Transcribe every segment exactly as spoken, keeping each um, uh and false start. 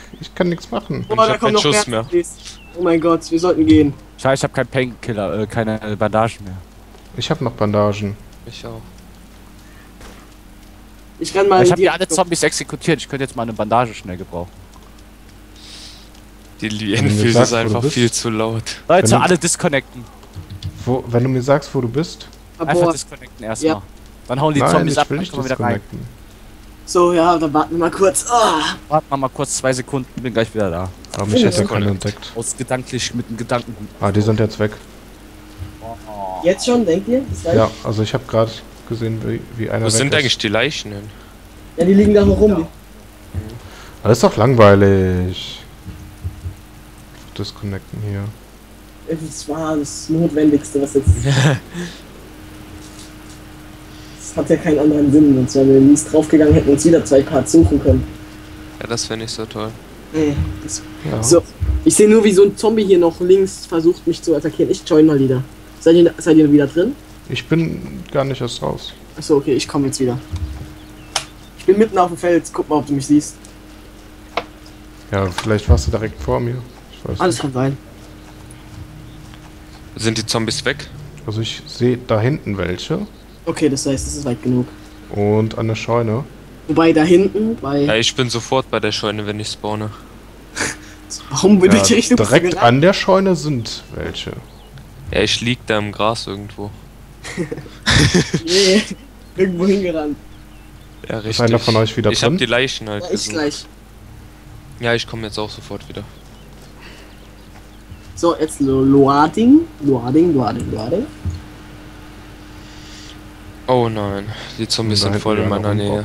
Ich kann nichts machen. Oh, da kommt noch Schuss mehr. mehr. Oh mein Gott, wir sollten gehen. Scheiße, ich habe keinen Painkiller, äh, keine äh, Bandagen mehr. Ich habe noch Bandagen. Ich auch. Ich renn mal. Ich habe ja alle Zombies exekutiert. Ich könnte jetzt mal eine Bandage schnell gebrauchen. Die Lee Enfield ist einfach viel zu laut. Leute, du, alle disconnecten. Wo, wenn du mir sagst, wo du bist. Einfach disconnecten erstmal. Ja. Dann hauen die Nein, Zombies ab und dann kommen wir wieder rein. So, ja, dann warten wir mal kurz. Oh. Warten wir mal kurz zwei Sekunden, bin gleich wieder da. Aber mich hat ja keiner entdeckt. Aus gedanklich mit dem Gedanken. Ah, die sind jetzt weg. Jetzt schon, denkt ihr? Ja, also ich habe gerade gesehen, wie, wie einer. Wo sind ist. eigentlich die Leichen denn? Ja, die liegen da noch rum. Ja. Das ist doch langweilig. Disconnecten hier. Das war das Notwendigste, was jetzt. Das hat ja keinen anderen Sinn, sonst wären wir mies draufgegangen, hätten uns wieder zwei Parts suchen können. Ja, das wäre nicht so toll. Nee, das ja. So, ich sehe nur, wie so ein Zombie hier noch links versucht, mich zu attackieren. Ich join mal wieder. Seid ihr, seid ihr wieder drin? Ich bin gar nicht erst raus. Achso, okay, ich komme jetzt wieder. Ich bin mitten auf dem Feld, guck mal, ob du mich siehst. Ja, vielleicht warst du direkt vor mir. Ich weiß Alles nicht. kann sein. Sind die Zombies weg? Also ich sehe da hinten welche. Okay, das heißt, es ist weit genug. Und an der Scheune. Wobei da hinten, bei... Ja, ich bin sofort bei der Scheune, wenn ich spawne. Warum bin ja, ich Richtung direkt an der Scheune sind welche. Ja, ich lieg da im Gras irgendwo. Nee, irgendwo hingerannt. Ja, richtig. Ist einer von euch wieder ich drin? hab die Leichen halt Ja, ich gleich. Ja, ich komme jetzt auch sofort wieder. So, jetzt Loading. Loading, Loading, Loading. Oh nein, die Zombies sind voll in meiner Nähe.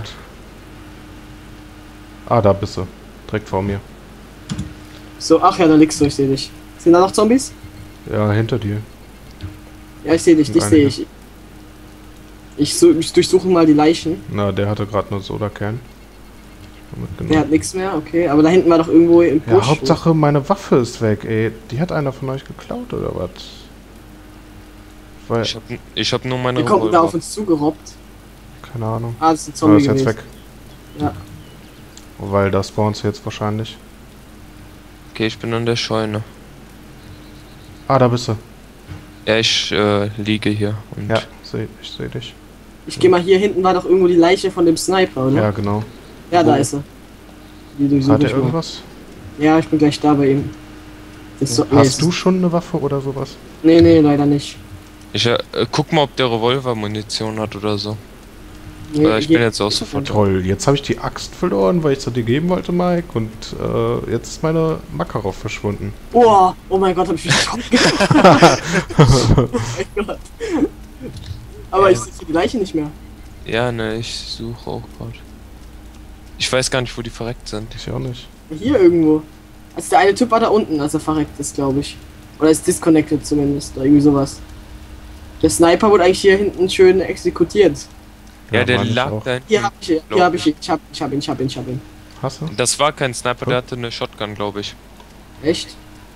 Ah, da bist du. Direkt vor mir. So, ach ja, da liegst du, ich sehe dich. Sind da noch Zombies? Ja, hinter dir. Ja, ich sehe dich, dich sehe ich. Ich, so, ich durchsuche mal die Leichen. Na, der hatte gerade nur Soda-Can. Der hat nichts mehr, okay. Aber da hinten war doch irgendwo im Busch. Ja, Hauptsache meine Waffe ist weg, ey. Die hat einer von euch geklaut, oder was? Weil ich, hab, ich hab nur meine Wir kommen da auf uns zugerobbt. Keine Ahnung. Ah, das ist ein Zombie ist jetzt gewesen. weg. Ja. Weil das spawnt jetzt wahrscheinlich. Okay, ich bin an der Scheune. Ah, da bist du. Ja, ich äh, liege hier. Und ja, seh, ich sehe dich. Ich gehe mal hier hinten, war doch irgendwo die Leiche von dem Sniper, oder? Ja, genau. Ja, da ist er. Hat er irgendwas? Ja, ich bin gleich da bei ihm. So, Hast nee, du schon eine Waffe oder sowas? Nee, nee, leider nicht. Ich äh, guck mal, ob der Revolver Munition hat oder so. Nee, äh, ich bin jetzt auch sofort. Toll, jetzt habe ich die Axt verloren, weil ich zu dir geben wollte, Mike. Und äh, jetzt ist meine Makarov verschwunden. Oh, oh mein Gott, hab ich mich Kopf gemacht. Oh mein Gott. Aber ja. Ich sehe die Leiche nicht mehr. Ja, ne, ich suche auch gerade. Ich weiß gar nicht, wo die verreckt sind. Ich auch nicht. Hier irgendwo. Also der eine Typ war da unten, als er verreckt ist, glaube ich. Oder ist disconnected zumindest, oder irgendwie sowas. Der Sniper wurde eigentlich hier hinten schön exekutiert. Ja, ja der lag da hinten. Hier hab ich ihn, hier hab ich ihn, ich hab, ich hab ihn, ich hab ihn, ich hab ihn. Hast du? Das war kein Sniper, der hatte eine Shotgun, glaube ich. Echt?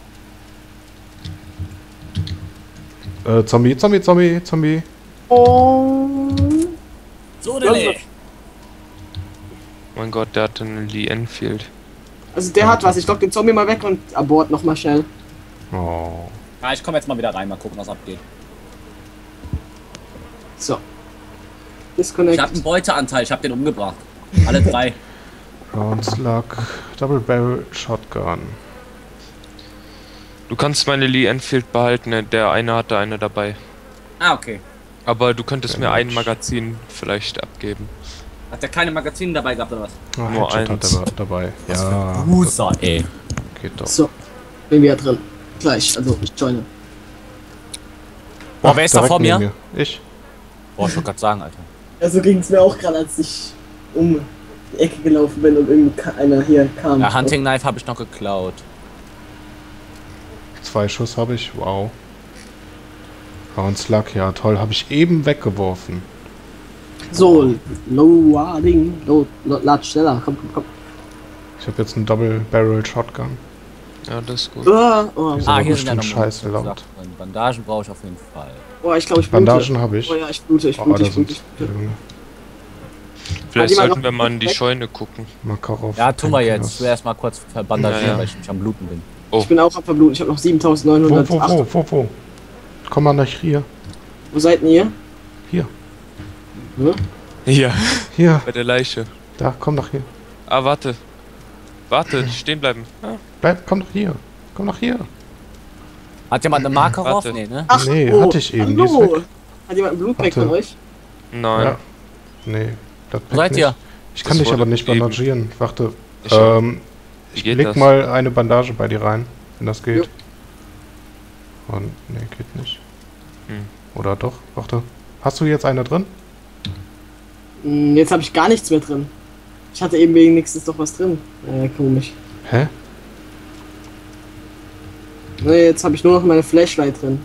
Äh, Zombie, Zombie, Zombie, Zombie. Oh. So, der Mein Gott, der hatte eine Lee Enfield. Also der hat was, ich lock den Zombie mal weg und abort noch mal schnell. Oh. Ja, ich komme jetzt mal wieder rein, mal gucken, was abgeht. So. Disconnect. Ich habe einen Beuteanteil, ich habe den umgebracht. Alle drei. Slug, Double Barrel Shotgun. Du kannst meine Lee Enfield behalten, der eine hatte eine dabei. Ah, okay. Aber du könntest ja, mir ein Mensch. Magazin vielleicht abgeben. Hat der keine Magazine dabei gehabt oder was? Ah, Nur Headshot eins. hat er dabei. Was Ja. für User, ey. Geht doch. So. Bin wieder drin. Gleich, also ich joine. Boah, wer ist da vor mir? mir? Ich. Boah, ich wollte gerade sagen, Alter. Ja, so ging es mir auch gerade, als ich um die Ecke gelaufen bin und irgendwie einer hier kam. Ja, Hunting Knife habe ich noch geklaut. Zwei Schuss habe ich, wow. Slug, ja toll, habe ich eben weggeworfen. So, loading, load, load, lad schneller, komm, komm, komm. Ich habe jetzt einen Double Barrel Shotgun. Ja, das ist gut. Oh, oh, Ist Ah, aber hier sind ja bestimmt noch scheiße laut. Bandagen brauche ich auf jeden Fall. oh ich glaube, ich blute. Bandagen habe ich. Oh ja, ich blute, ich Oh, blute, da ich blute. sind Ich blute. Vielleicht jemand sollten noch wir mal in die weg? Scheune gucken. Makarov. Ja, tun wir danke, jetzt. das- Ich will erstmal kurz verbandagieren, Ja, ja. weil ich nicht am Bluten bin. Oh, Ich bin auch am Verbluten. Ich habe noch Wo, siebentausendneunhundertacht. wo, wo, wo, wo? Komm mal nach hier. Wo seid ihr? Hier. Hm? hier, Hier. bei der Leiche. Da, komm nach hier. Ah, warte. Warte, stehen bleiben. Ah, Bleib, komm doch hier. Komm nach hier. Hat jemand eine Marke rauf? Warte. Nee, ne? Ach, Nee, oh, hatte ich eben, die ist Hallo. weg. Hat jemand ein Blutpack Warte. von euch? nein. Ja. Nee, das Wo seid nicht. ihr? Ich kann Das dich aber wurde nicht gegeben. bandagieren. Warte. Ich auch. ähm, Wie ich geht leg das? mal eine Bandage bei dir rein, wenn das geht. Und nee, geht nicht. Hm. Oder doch? Warte. Hast du jetzt eine drin? Hm, jetzt habe ich gar nichts mehr drin. Ich hatte eben wenigstens noch was drin. Äh, komisch. Hä? Ne, jetzt habe ich nur noch meine Flashlight drin.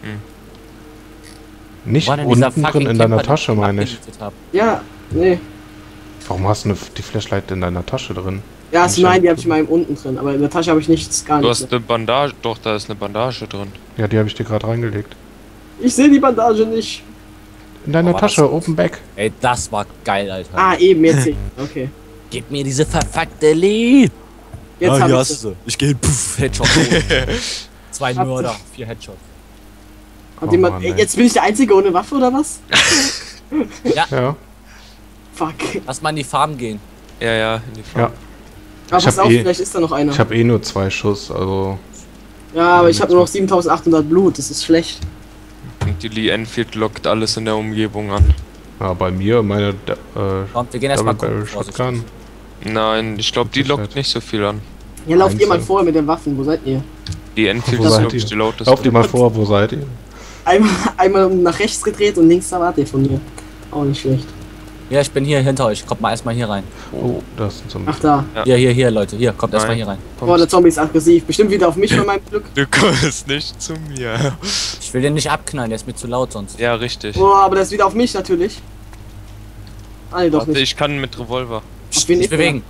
Nicht Wo war denn dieser unten fucking drin in deiner Camper, den Tasche, ich meine ich. abgemietet hab? Ja, nee. Warum hast du eine, die Flashlight in deiner Tasche drin? Ja, also Nicht nein, am- die habe ich in meinem unten drin. Aber in der Tasche habe ich nichts, gar Du nichts. hast eine Bandage. Doch, da ist eine Bandage drin. Ja, die habe ich dir gerade reingelegt. Ich sehe die Bandage nicht. In deiner Oh, war Tasche, das- open back. Ey, das war geil, Alter. Ah, eben, jetzt sehe ich. Okay. Gib mir diese verfuckte Lied. Jetzt Ah, habe hier ich hast du. Ich gehe puff, Headshot. Zwei Habt ihr- Mörder, vier Headshots. Hat Oh jemand, Mann, ey, ey. jetzt bin ich der Einzige ohne Waffe oder was? Ja. Fuck. Lass mal in die Farm gehen. Ja, ja, in die Farm. Ja. Aber Ich pass hab auf, eh- vielleicht ist da noch einer. Ich habe eh nur zwei Schuss, also. Ja, aber ich habe nur noch siebentausendachthundert Blut, das ist schlecht. Und die Lee Enfield lockt alles in der Umgebung an. Ja, bei mir meine äh, Komm, wir gehen erstmal Double Barrel gucken. Vorsichtig. Shotgun. Nein, ich glaube, die Sicherheit. lockt nicht so viel an. Ja, lauft ihr mal Einzeln. vor mit den Waffen, wo seid ihr? Die Enfield Wo ist, seid glaube ich, ihr? die lauteste. Lauft ihr mal vor, wo seid ihr? Einmal, einmal nach rechts gedreht und links da wart ihr von mir. Auch nicht schlecht. Ja, ich bin hier hinter euch. Kommt mal erstmal hier rein. Oh, da ist ein Zombie. Ach da. Ja. Hier, hier, hier, Leute. Hier, kommt erstmal Nein. hier rein. Boah, der Zombie ist aggressiv. Bestimmt wieder auf mich bei meinem Glück. Du kommst nicht zu mir. Ich will den nicht abknallen, der ist mir zu laut sonst. Ja, richtig. Boah, aber der ist wieder auf mich natürlich. Ah, nee, doch Warte, nicht. ich kann mit Revolver. Auf wen Nicht ist der? bewegen.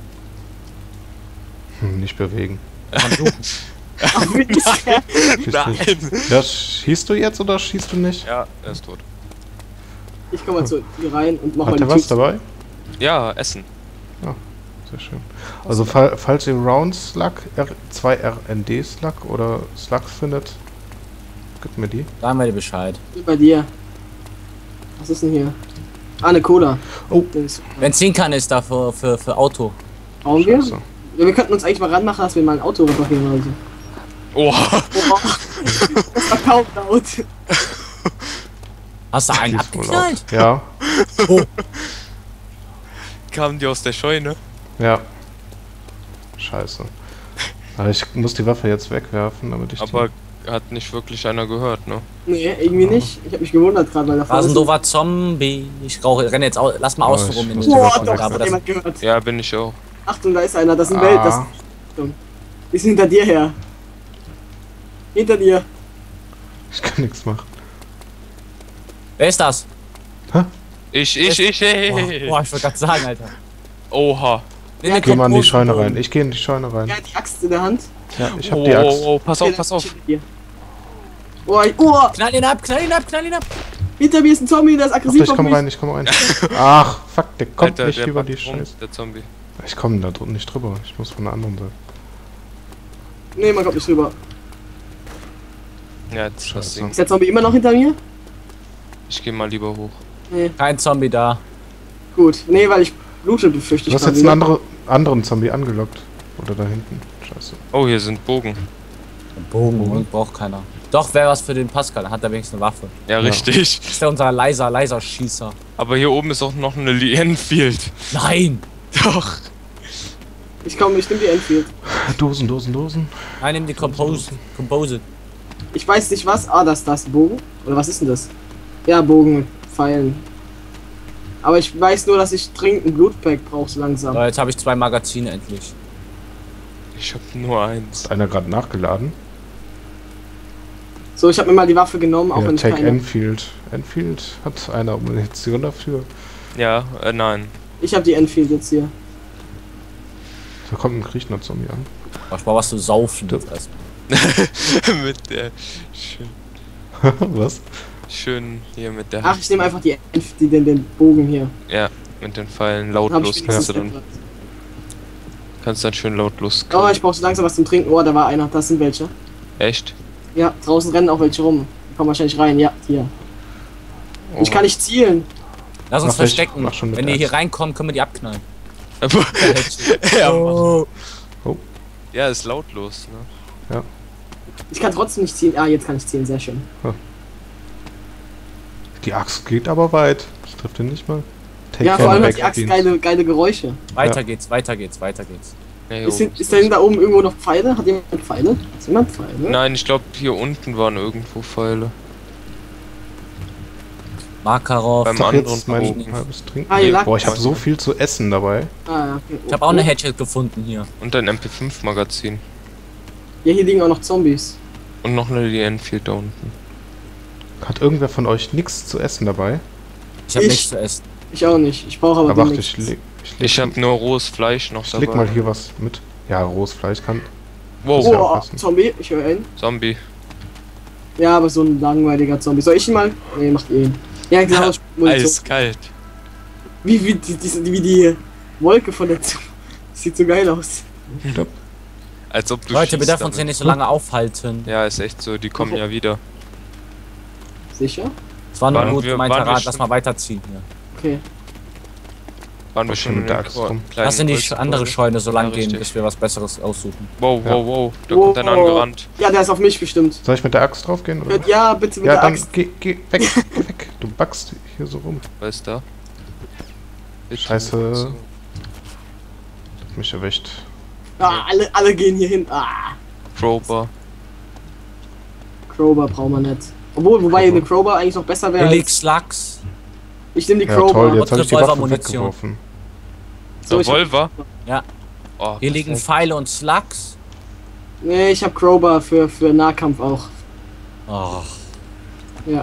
Hm, nicht bewegen. Kann suchen. Auf wen ist der? Schießt nicht. Ja, schießt du jetzt oder schießt du nicht? Ja, er ist tot. Ich komm mal zu hier rein und mach mal Hat die er was Tür. dabei? Ja, Essen. Sehr schön. Also fall, falls ihr Round Slug, R zwei R N D Slug oder Slugs findet, gib mir die. Sagen wir dir Bescheid. Hier bei dir. Was ist denn hier? Ah, eine Cola. Oh. Das ist, Benzinkanne ist da für, für, für Auto. brauchen wir? Scheiße. Ja, wir könnten uns eigentlich mal ranmachen, dass wir mal ein Auto reparieren oder so. Oha. Boah. Das war kaum laut. Hast du einen Die ist wohl abgeknallt? laut. Ja, Kamen die aus der Scheune? ja. Scheiße. Aber ich muss die Waffe jetzt wegwerfen, damit ich Aber hat nicht wirklich einer gehört, ne? Nee, irgendwie nicht. Ich hab mich gewundert gerade, weil da Da ist vorne ein ist doofer Zombie. Ich rauche, renne jetzt aus. Lass mal Oh, außen ich rum in muss den die Boah, Waffe doch, da, das wo hat das jemand gehört. Ja, bin ich auch. Achtung, da ist einer, das ist ein Ah. Welt. Das die ist hinter dir her. Hinter dir. Ich kann nichts machen. Wer ist das? Ich, ich, ich, hey. Boah, boah ich wollte gerade sagen, Alter. Oha. Nee, nee, Geh mal in die kommt Scheune groß. rein. Ich gehe in die Scheune rein. Er hat die Axt in der Hand. Ja, ich hab Oh, die Axt. oh, oh, pass Okay, auf, pass dann auf. steht er hier. Oh, ich- oh, Knall ihn ab, knall ihn ab, knall ihn ab. hinter mir ist ein Zombie, der ist Warte, aggressiv ich auf komm mich. rein, ich komm rein. Ach, fuck, der kommt Alter, nicht der über packt die rum, Scheiße. der Zombie. Ich komme da drunten nicht drüber. Ich muss von der anderen Seite. Nee, man kommt nicht rüber. Ja, jetzt das Scheiße. Ding. Ist der Zombie immer noch hinter mir? Ich geh mal lieber hoch. Nee, Kein Zombie da. gut. Nee, weil ich blute, befürchte Du ich hast jetzt quasi, einen ne? andere, anderen Zombie angelockt. Oder da hinten. Scheiße. Oh, hier sind Bogen. Bogen, Bogen braucht keiner. Doch, wäre was für den Pascal, dann hat er wenigstens eine Waffe. Ja, richtig. Das ist ja unser leiser, leiser Schießer. Aber hier oben ist auch noch eine Lee Enfield. Nein! Doch. Ich komm, ich nehm die Enfield. Dosen, Dosen, Dosen. Nein, nimm die Compose. Compose. Ich weiß nicht was. Ah, das, das Bogen? Oder was ist denn das? Ja, Bogen mit Pfeilen. Aber ich weiß nur, dass ich dringend ein Blutpack brauche, so langsam. So, jetzt habe ich zwei Magazine endlich. Ich hab nur eins. Hat einer gerade nachgeladen? So, ich habe mir mal die Waffe genommen, auch Ja, wenn ich Take keine... Enfield. Enfield hat einer Munition dafür. Ja, äh, nein. Ich habe die Enfield jetzt hier. Da kommt ein kriechender Zombie an. Mach mal was zu saufen jetzt erstmal. mit der. Schön, Was? schön hier mit der. Ach, ich nehme einfach die Enf die, den, den Bogen hier. Ja. Mit den Pfeilen Dann hab lautlos ich kannst du wenigstens dann, gebracht. kannst dann schön lautlos Oh, killen. ich brauch so langsam was zum Trinken. Oh, da war einer. Das sind welche. Echt? Ja, draußen rennen auch welche rum. Die kommen wahrscheinlich rein. Ja, hier. Oh. Ich kann nicht zielen. Lass uns Mach ich- verstecken. mach schon mit Wenn der die hier Axt. reinkommen, können wir die abknallen. ja, Oh. ja, ist lautlos, ne? Ich kann trotzdem nicht zielen. Ah, jetzt kann ich zielen. Sehr schön. Die Axt geht aber weit. Das trifft ihn nicht mal. Take Ja, care vor allem back hat die Axt beans. geile, geile Geräusche. Weiter Ja. geht's, weiter geht's, weiter geht's. Nee, Ist, oben hin, ist da hinten da oben irgendwo noch Pfeile? Hat jemand Pfeile? Ist jemand Pfeile? Nein, ich glaube hier unten waren irgendwo Pfeile. Makarov. Beim Doch anderen jetzt mein Bogen. halbes Trinken. Ah, hier lag Boah, ich habe was. so viel zu essen dabei. Ah, ja, okay. Ich habe auch eine Hatchet gefunden hier. Und ein M P fünf Magazin. Ja, hier liegen auch noch Zombies. Und noch eine Lee Enfield da unten. Hat irgendwer von euch nichts zu essen dabei? Ich habe Ich- nichts zu essen. Ich auch nicht. Ich brauche aber Aber warte, demnächst. ich leg, ich leg, Ich habe nur rohes Fleisch noch ich dabei. leg mal hier was mit. Ja, rohes Fleisch kann. Wow, ja Oh, passen. Zombie, ich höre ihn. Zombie. Ja, aber so ein langweiliger Zombie. Soll ich ihn mal? Nee, macht ihr ihn. Ja, genau. Munition. Eiskalt. Wie, wie, die, die, wie die Wolke von der Zombie. Sieht so geil aus. Als ob du Leute, wir schießt dürfen uns hier damit. nicht so lange aufhalten. Ja, ist echt so, die kommen ja wieder. Sicher? Es war nur Waren gut wir- gemeint, waren wir Rat, lass schon- mal weiterziehen hier. Okay. Waren wir Was schon denn in mit der der Axt rum? Lass in die Holzpause? andere Scheune so lang Ja, gehen, richtig. bis wir was Besseres aussuchen. Wow, Ja. wow, wow. Da Wow. kommt einer angerannt. Ja, der ist auf mich bestimmt. Soll ich mit der Axt draufgehen? Oder? Ja, bitte mit Ja, der dann Axt. geh, geh weg, geh weg. Du backst hier so rum. Wer ist da? Bitte. Scheiße. So. Hat mich erwischt. Ah, alle, alle gehen hier hin. Ah, Crowbar. Crowbar brauchen wir nicht. Obwohl, wobei Crowbar. eine Crowbar eigentlich noch besser wäre. Billig als- Slugs. Ich nehme die Ja Crowbar. toll, jetzt habe ich die Waffe Revolvermunition. weggeworfen. So, ich hab- Revolver? Ja. Oh, Hier liegen perfekt. Pfeile und Slugs. Nee, ich habe Crowbar für, für Nahkampf auch. Oh. Ja.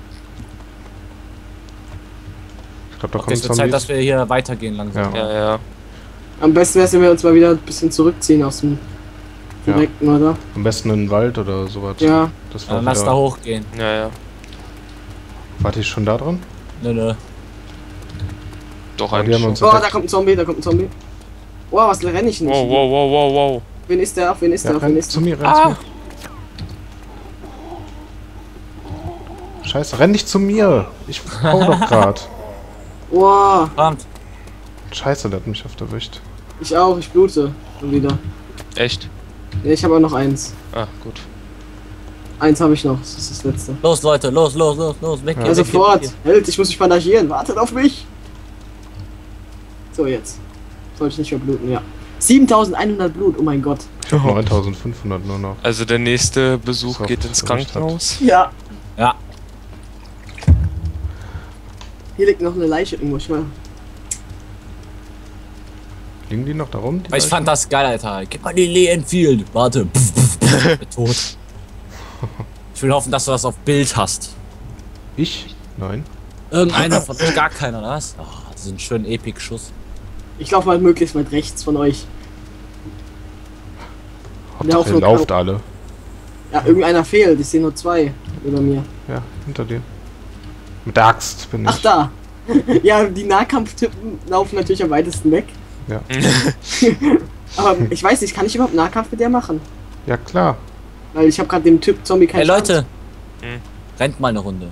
Ich glaube, da Okay, kommen es wird Zeit, dass Zombies. wir hier weitergehen langsam. Ja. Ja, ja. Am besten wäre es, wenn wir uns mal wieder ein bisschen zurückziehen aus dem Ja. direkten, oder? Am besten in den Wald oder sowas. Ja. Das Ja, war dann lass da wieder... hochgehen. Ja, ja. Warte ich schon da dran? Nö, nö. Doch, Oh, die eigentlich haben schon. uns Oh, da entdeckt. kommt ein Zombie, da kommt ein Zombie. Oh, was renne ich nicht? Wow, wow, wow, wow, wow. Wen ist der? Auf wen ist Ja, der? Auf wen renn ist zu der? mir, renn Ah. zu mir. Scheiße, renn nicht zu mir! Ich hau doch grad. Oh, Verdammt. Scheiße, der hat mich oft erwischt. ich auch, ich blute. Schon wieder. Echt? Ja, ich habe auch noch eins. Ah, gut. Eins habe ich noch, das ist das letzte. Los, Leute, los, los, los, los. Weg Ja, hier, Ja, weg sofort. hier. Hält, ich muss mich bandagieren. Wartet auf mich. So, jetzt. Sollte ich nicht mehr bluten, ja. siebentausendeinhundert Blut, oh mein Gott. Ich hab neuntausendfünfhundert nur noch. Also der nächste Besuch So, geht ins so Krankenhaus. Ja. Ja. Hier liegt noch eine Leiche irgendwo, ich mal. Liegen die noch da rum? die Aber ich Leichen? fand das geil, Alter. Gib mal die Lee Enfield. Warte. Pff, pff, pff. Bin tot. Ich will hoffen, dass du das auf Bild hast. Ich? Nein. Irgendeiner von euch, gar keiner, oder was? Oh, das ist ein schöner Epic-Schuss. Ich laufe mal möglichst weit rechts von euch. Hauptsache, ihr Hoffnung lauft kann- alle. Ja, irgendeiner fehlt, ich sehe nur zwei über mir. Ja, hinter dir. Mit der Axt bin ich. Ach da! Ja, die Nahkampftypen laufen natürlich am weitesten weg. Ja. Aber ich weiß nicht, kann ich überhaupt Nahkampf mit der machen? Ja, klar. Weil ich habe gerade dem Typ Zombie keinen Hey Leute, Hm. rennt mal eine Runde.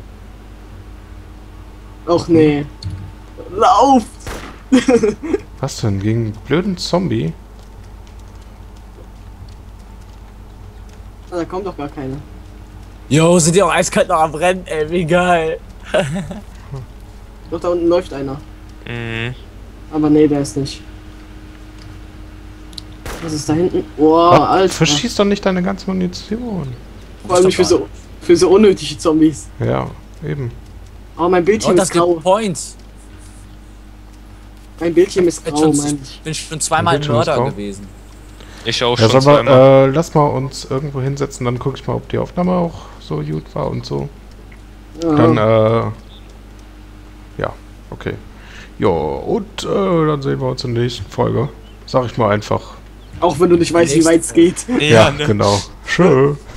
Och nee. Lauft! Was denn? Gegen einen blöden Zombie? Ah, da kommt doch gar keiner. Jo, sind die auch eiskalt noch am Rennen, ey, wie geil. Doch, da unten läuft einer. Mhm. Aber nee, der ist nicht. Was ist da hinten? Boah, Ach, Alter. verschieß doch nicht deine ganze Munition. Vor allem nicht für so, für so unnötige Zombies. Ja, eben. Oh, mein Bildschirm Und das ist grau. gibt Points. Mein Bildschirm ist Ich bin grau, schon, mein ich. bin schon zweimal Bildschirm ist Mörder grau. gewesen. Ich auch Ja, schon sollen wir, zweimal. äh, lass mal uns irgendwo hinsetzen, dann guck ich mal, ob die Aufnahme auch so gut war und so. Ja. Dann, äh, ja, okay. Ja, und, äh, dann sehen wir uns in der nächsten Folge. Sag ich mal einfach. Auch wenn du nicht weißt, wie Nächste weit es geht. Ja, genau. Tschö.